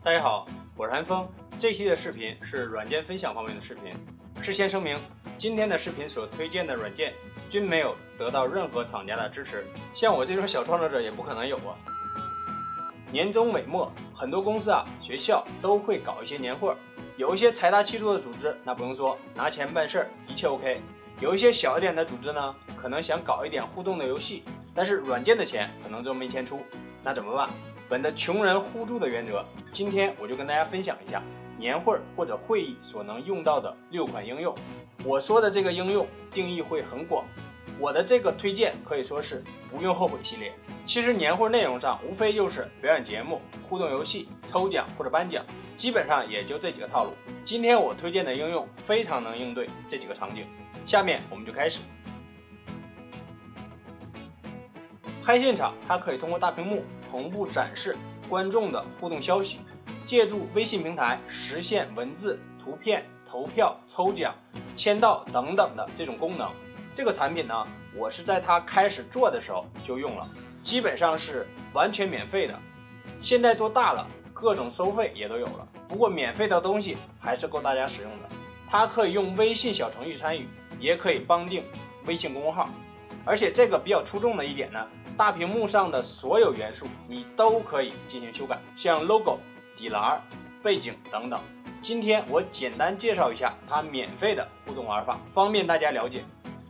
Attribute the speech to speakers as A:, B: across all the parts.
A: 大家好，我是韩风。这期的视频是软件分享方面的视频。事先声明，今天的视频所推荐的软件均没有得到任何厂家的支持，像我这种小创作者也不可能有啊。年终尾末，很多公司学校都会搞一些年会，有一些财大气粗的组织，那不用说，拿钱办事儿，一切 OK。有一些小一点的组织呢，可能想搞一点互动的游戏，但是软件的钱可能都没钱出，那怎么办？本着穷人互助的原则，今天我就跟大家分享一下年会或者会议所能用到的6款应用。我说的这个应用定义会很广，我的这个推荐可以说是不用后悔系列。其实年会内容上无非就是表演节目、互动游戏、抽奖或者颁奖，基本上也就这几个套路。今天我推荐的应用非常能应对这几个场景。下面我们就开始。嗨现场，它可以通过大屏幕同步展示观众的互动消息，借助微信平台实现文字、图片、投票、抽奖、签到等等的这种功能。这个产品呢，我是在它开始做的时候就用了，基本上是完全免费的。现在做大了，各种收费也都有了，不过免费的东西还是够大家使用的。它可以用微信小程序参与，也可以绑定微信公众号。而且这个比较出众的一点呢，大屏幕上的所有元素你都可以进行修改，像 logo、底栏、背景等等。今天我简单介绍一下它免费的互动玩法，方便大家了解。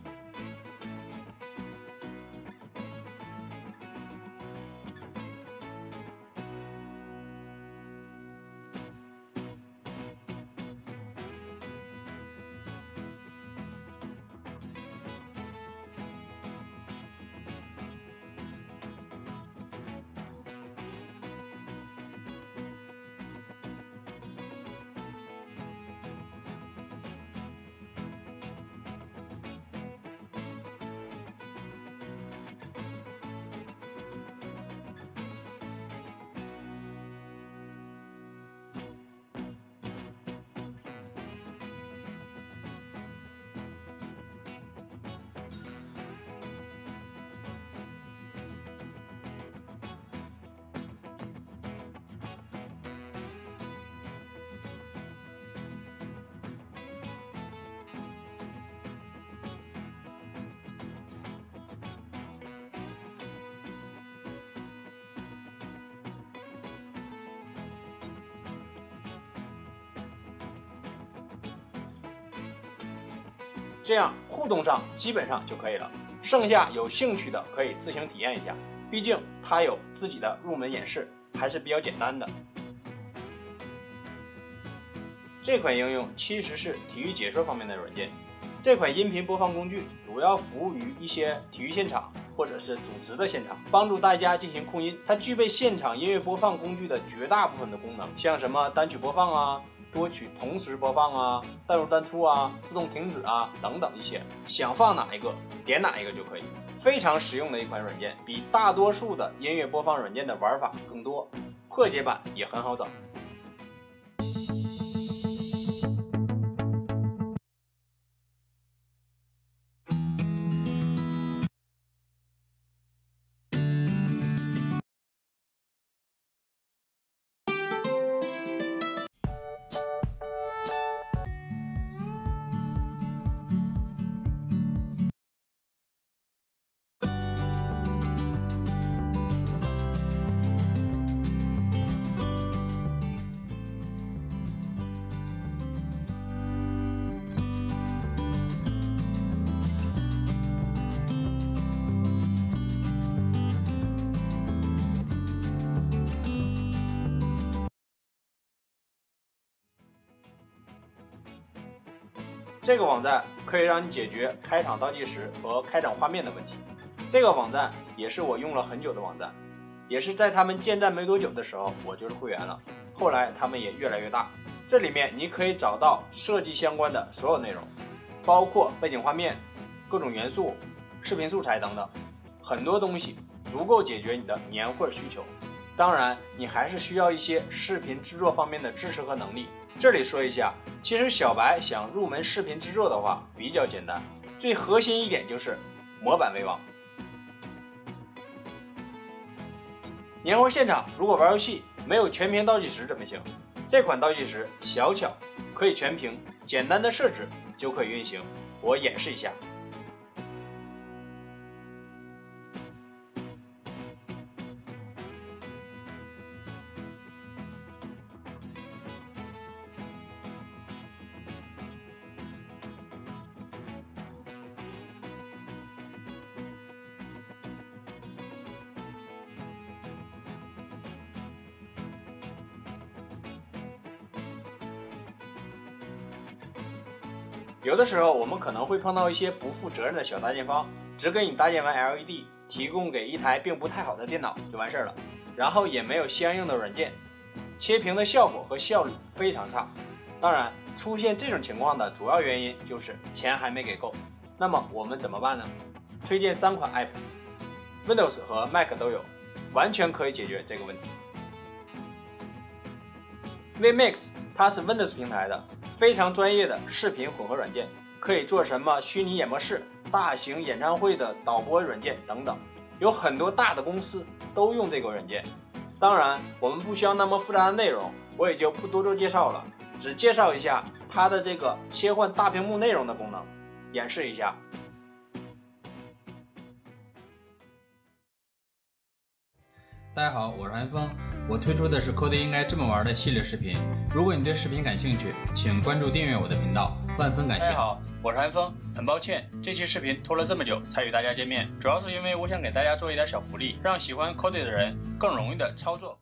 A: 这样互动上基本上就可以了，剩下有兴趣的可以自行体验一下，毕竟它有自己的入门演示，还是比较简单的。这款应用其实是体育解说方面的软件，这款音频播放工具主要服务于一些体育现场或者是主持的现场，帮助大家进行控音。它具备现场音乐播放工具的绝大部分的功能，像什么单曲播放多曲同时播放淡入淡出自动停止等等一些，想放哪一个点哪一个就可以。非常实用的一款软件，比大多数的音乐播放软件的玩法更多，破解版也很好找。这个网站可以让你解决开场倒计时和开场画面的问题。这个网站也是我用了很久的网站，也是在他们建站没多久的时候我就是会员了，后来他们也越来越大。这里面你可以找到设计相关的所有内容，包括背景画面、各种元素、视频素材等等，很多东西足够解决你的年会需求。当然，你还是需要一些视频制作方面的知识和能力。这里说一下，其实小白想入门视频制作的话比较简单，最核心一点就是模板为王。年会现场如果玩游戏， 没有全屏倒计时怎么行？这款倒计时小巧，可以全屏，简单的设置就可以运行。我演示一下。有的时候我们可能会碰到一些不负责任的小搭建方，只给你搭建完 LED， 提供给一台并不太好的电脑就完事了，然后也没有相应的软件，切屏的效果和效率非常差。当然，出现这种情况的主要原因就是钱还没给够。那么我们怎么办呢？推荐3款 App，Windows 和 Mac 都有，完全可以解决这个问题。vMix 它是 Windows 平台的。非常专业的视频混合软件，可以做什么虚拟演播室、大型演唱会的导播软件等等，有很多大的公司都用这个软件。当然，我们不需要那么复杂的内容，我也就不多做介绍了，只介绍一下它的这个切换大屏幕内容的功能，演示一下。大家好，我是韩峰，我推出的是 Code 应该这么玩的系列视频。如果你对视频感兴趣，请关注订阅我的频道，万分感谢。大家好，我是韩峰，很抱歉这期视频拖了这么久才与大家见面，主要是因为我想给大家做一点小福利，让喜欢 Code 的人更容易的操作。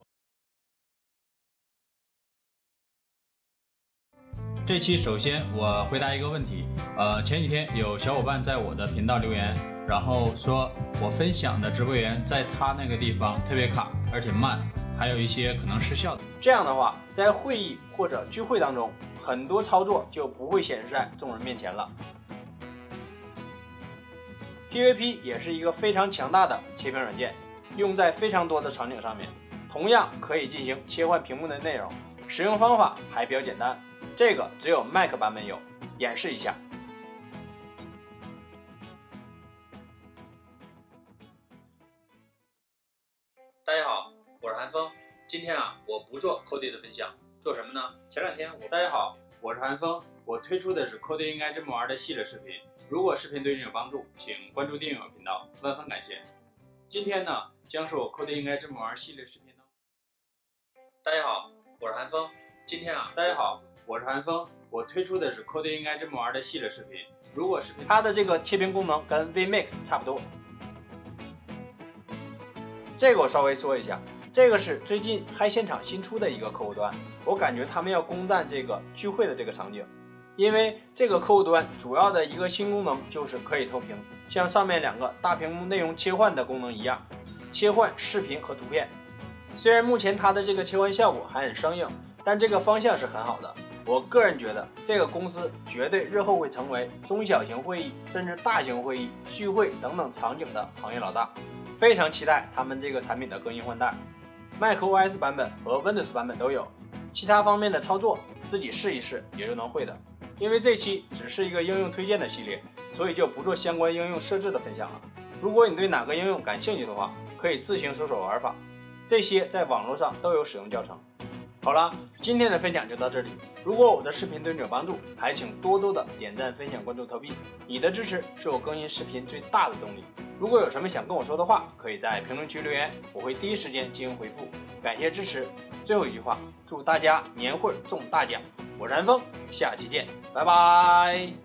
A: 这期首先我回答一个问题，前几天有小伙伴在我的频道留言，然后说我分享的直播源在他那个地方特别卡，而且慢，还有一些可能失效的。这样的话，在会议或者聚会当中，很多操作就不会显示在众人面前了。PVP 也是一个非常强大的切屏软件，用在非常多的场景上面，同样可以进行切换屏幕的内容，使用方法还比较简单。这个只有 Mac 版本有，演示一下。大家好，我是韩峰。今天我不做 Code 的分享，做什么呢？前2天大家好，我是韩峰，我推出的是 Code 应该这么玩的系列视频。如果视频对你有帮助，请关注订阅我频道，万分感谢。今天呢，将是我 Code 应该这么玩系列视频呢。大家好，我是韩峰。今天大家好，我是韩峰，我推出的是 Code 应该这么玩的系列视频。如果视频它的这个切屏功能跟 vMix 差不多，这个我稍微说一下，这个是最近嗨现场新出的一个客户端，我感觉他们要攻占这个聚会的这个场景，因为这个客户端主要的一个新功能就是可以透屏，像上面2个大屏幕内容切换的功能一样，切换视频和图片。虽然目前它的这个切换效果还很生硬，但这个方向是很好的。我个人觉得这个公司绝对日后会成为中小型会议甚至大型会议、聚会等等场景的行业老大，非常期待他们这个产品的更新换代。macOS 版本和 Windows 版本都有，其他方面的操作自己试一试也就能会的。因为这期只是一个应用推荐的系列，所以就不做相关应用设置的分享了。如果你对哪个应用感兴趣的话，可以自行搜索玩法，这些在网络上都有使用教程。好了，今天的分享就到这里。如果我的视频对你有帮助，还请多多的点赞、分享、关注、投币。你的支持是我更新视频最大的动力。如果有什么想跟我说的话，可以在评论区留言，我会第一时间进行回复。感谢支持。最后一句话，祝大家年会中大奖。我是韩峰，下期见，拜拜。